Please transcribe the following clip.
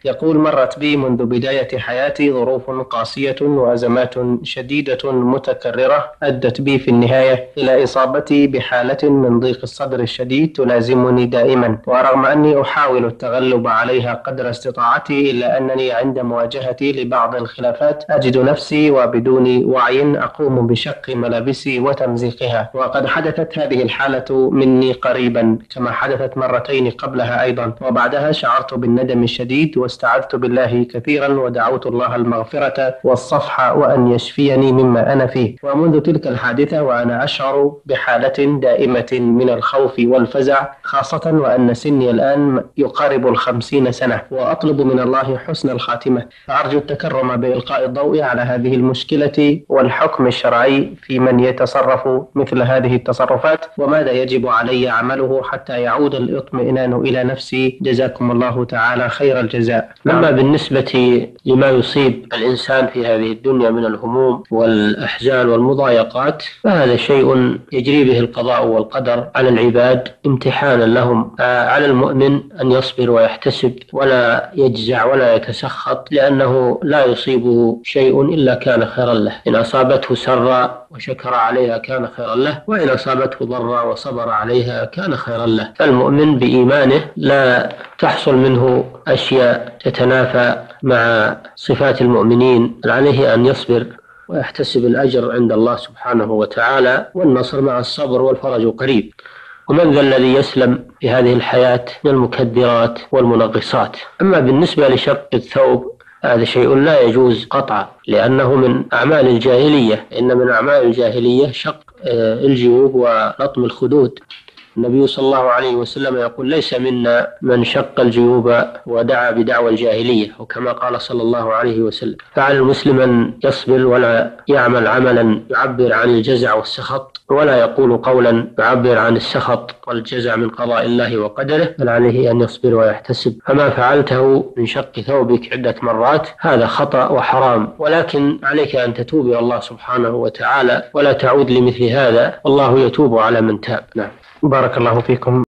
يقول: مرت بي منذ بداية حياتي ظروف قاسية وأزمات شديدة متكررة أدت بي في النهاية إلى إصابتي بحالة من ضيق الصدر الشديد تلازمني دائما، ورغم أني أحاول التغلب عليها قدر استطاعتي إلا أنني عند مواجهتي لبعض الخلافات أجد نفسي وبدون وعي أقوم بشق ملابسي وتمزيقها. وقد حدثت هذه الحالة مني قريبا كما حدثت مرتين قبلها أيضا، وبعدها شعرت بالندم الشديد واستعذت بالله كثيرا ودعوت الله المغفرة والصفح وأن يشفيني مما أنا فيه. ومنذ تلك الحادثة وأنا أشعر بحالة دائمة من الخوف والفزع، خاصة وأن سني الآن يقارب 50 سنة، وأطلب من الله حسن الخاتمة. فأرجو التكرم بإلقاء الضوء على هذه المشكلة والحكم الشرعي في من يتصرف مثل هذه التصرفات، وماذا يجب علي عمله حتى يعود الاطمئنان إلى نفسي. جزاكم الله تعالى خير الجزاء. أما بالنسبة لما يصيب الإنسان في هذه الدنيا من الهموم والأحزان والمضايقات، فهذا شيء يجري به القضاء والقدر على العباد امتحانا لهم. على المؤمن أن يصبر ويحتسب ولا يجزع ولا يتسخط، لأنه لا يصيبه شيء إلا كان خيرا له. إن أصابته سرا وشكر عليها كان خيرا له، وإن أصابته ضرا وصبر عليها كان خيرا له. فالمؤمن بإيمانه لا تحصل منه أشياء تتنافى مع صفات المؤمنين، عليه أن يصبر ويحتسب الأجر عند الله سبحانه وتعالى، والنصر مع الصبر والفرج قريب. ومن ذا الذي يسلم في هذه الحياة من المكدرات والمنغصات؟ أما بالنسبة لشق الثوب، هذا شيء لا يجوز قطعا، لأنه من أعمال الجاهلية. إن من أعمال الجاهلية شق الجيوب ولطم الخدود. النبي صلى الله عليه وسلم يقول: ليس منا من شق الجيوب ودعا بدعوى الجاهلية، وكما قال صلى الله عليه وسلم. فعلى المسلم أن يصبر ولا يعمل عملا يعبر عن الجزع والسخط، ولا يقول قولا يعبر عن السخط والجزع من قضاء الله وقدره، بل عليه أن يصبر ويحتسب. فما فعلته من شق ثوبك عدة مرات هذا خطأ وحرام، ولكن عليك أن تتوب إلى الله سبحانه وتعالى ولا تعود لمثل هذا، والله يتوب على من تاب. نعم. بارك الله فيكم.